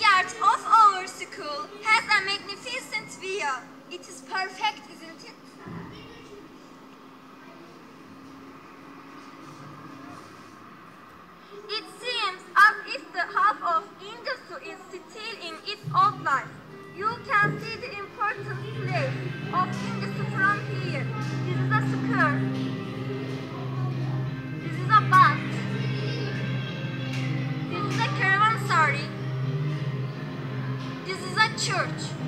courtyard of our school has a magnificent view. It is perfect, isn't it? It seems as if the half of industry is still in its old life. You can see the important place of industry from here. This is a square. This is a bus. This is a caravanserai. This is a church.